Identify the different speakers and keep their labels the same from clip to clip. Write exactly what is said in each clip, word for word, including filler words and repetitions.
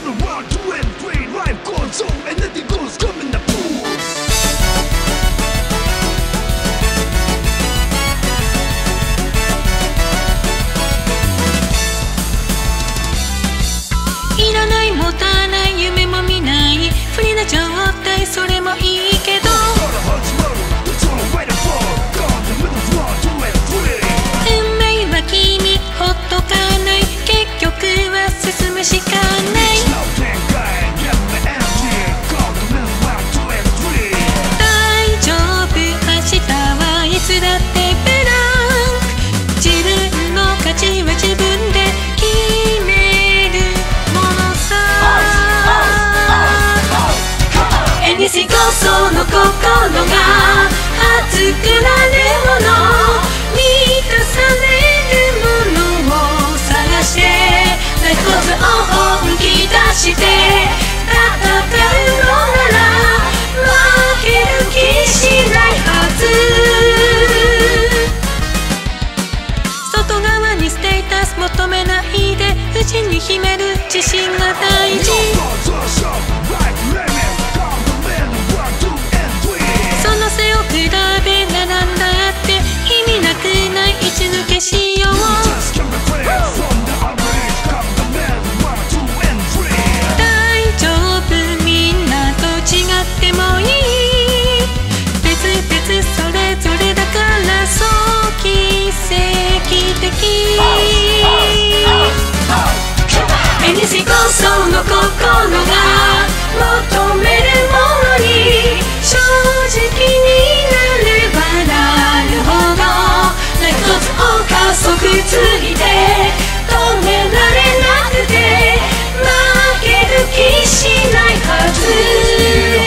Speaker 1: いらない持たない夢も見ない不利な状態、それもいいけど運命は君ほっとかない、結局は進むしかない。大丈夫、明日はいつだってブランク、自分の価値は自分で決めるものさ。えにしこその心が熱くなるもの、満たされるものを探して、ライフコースを本気出して戦うのなら負ける気しないはず。外側にステータス求めないで、内に秘める自信が大事。その背を比べ並んだって意味なくない、位置抜けしよう。大丈夫、みんなと違ってもいい、別々それぞれだからそう奇跡的。えにしこその心が求めるものに正直になればなるほど、ライフコースを加速ついて止められなくて負ける気しないはず。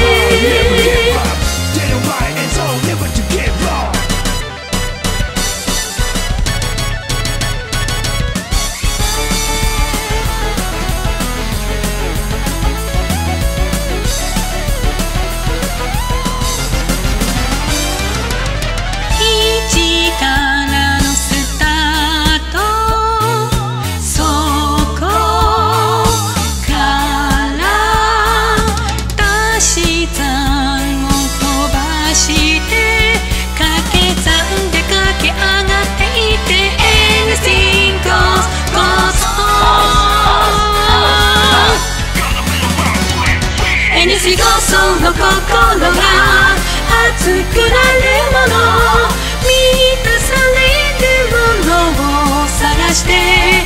Speaker 1: えにしこその心が熱くなるもの、満たされるものを探して